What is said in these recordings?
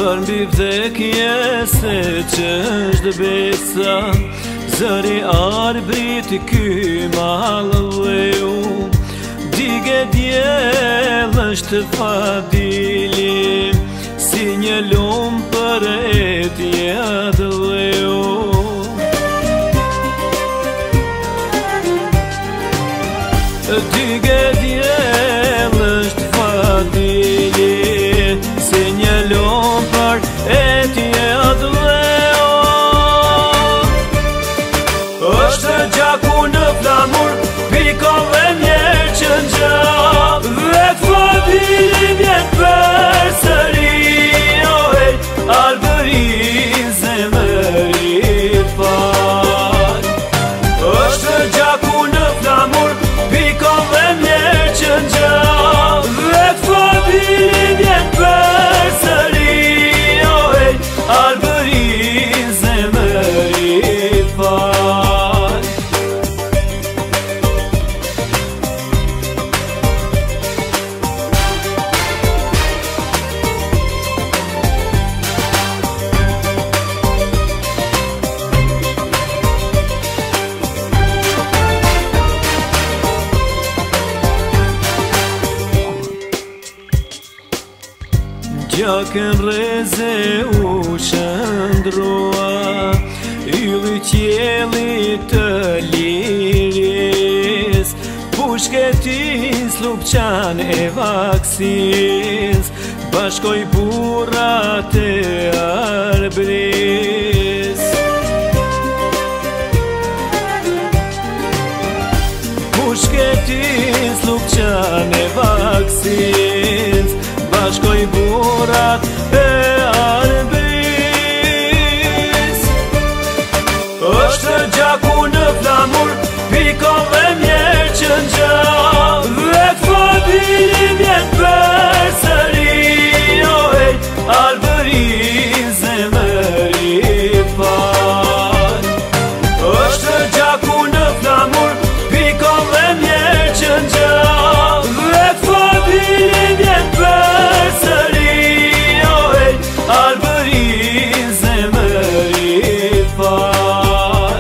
Për mbi vdekje se që është besa, zëri arbrit ky malëu. Dige djel është fadili, si një lumë për etje dheu. Dige djel është fadili, si një lumë për etje dheu. Është gjaku në flamur, pikove mjerë që nxë, vetë fadili vjen për sëri. Oj, albëri zemëri fal. Është gjaku në flamur, pikove mjerë që nxë, vetë fadili vjen për sëri. Oj, albëri zemëri fal. Gjakën reze u shëndrua, ylli qjeli të liris, pushketis lupçan e vaksis, bashkoj burrat e arbris. Pushketis lupçan e vaksis, bashkoj burrat e arbris. Është gjaku në flamur, pikove mjerë që nxë, vetë fadili vjen për sëri. Oj, albëri zemëri fal. Është gjaku në flamur, pikove mjerë që nxë, vetë fadili vjen për sëri. Oj, albëri zemëri fal.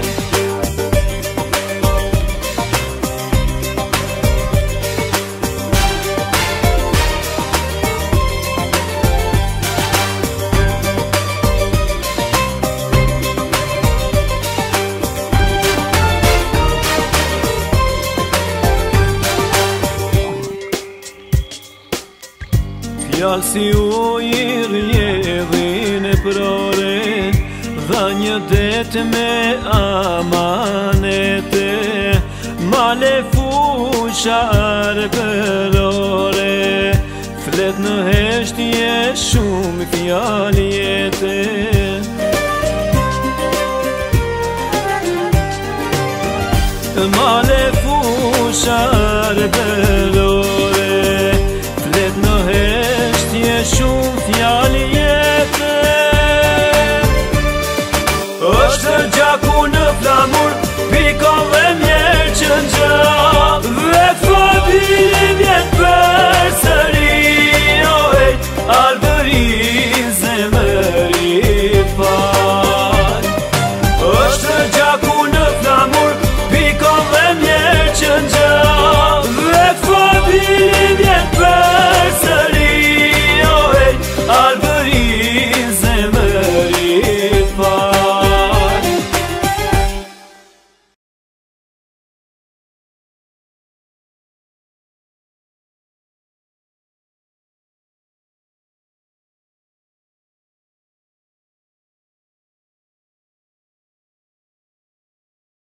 Fjallë si ujë rjedhin e prore, dha një det me amanete, male fusha arbërore, flet në heshtje shumë fjallë jete.